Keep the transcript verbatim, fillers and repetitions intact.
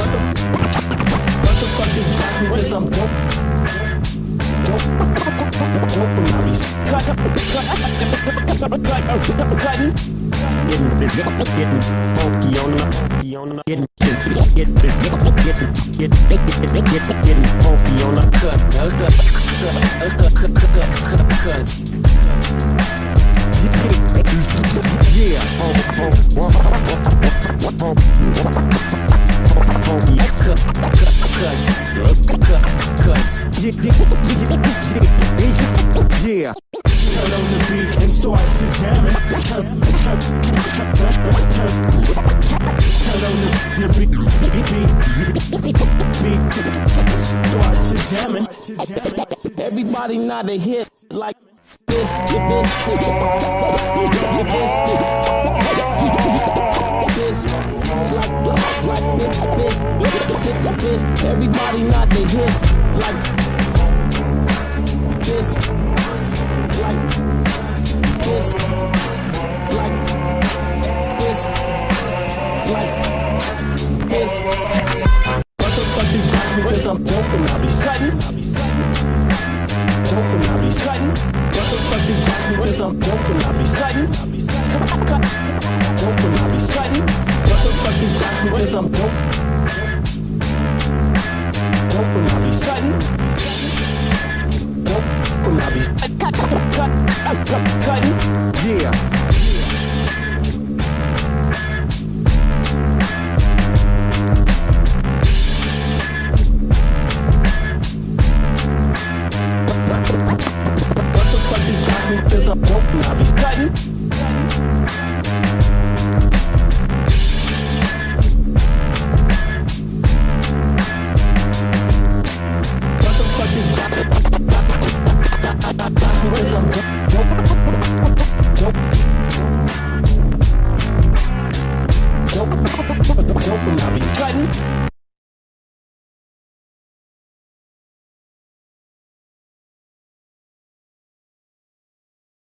Motherfuckers judge me cause I'm dope. Dope. Dope when I be cutting. Getting, getting funky on the, on the, getting, getting, getting, getting, getting, getting funky on the cut. Cuts. Yeah, funky, cuts, yeah. Turn on the beat and start to jam it. Turn on the beat, start to jam it. Everybody not a hit like this, this, this, this, like, like this, this. Everybody not the hit like this, like this, like this, like this. Motherfuckers judge me cause I'm dope and I be cutting. Dope and I be cutting. Motherfuckers judge me cause I'm dope and I be cutting. Dope and I be cutting. Motherfuckers judge me cause I'm dope. Dope and I be cutting. Dope and I be cutting. Yeah.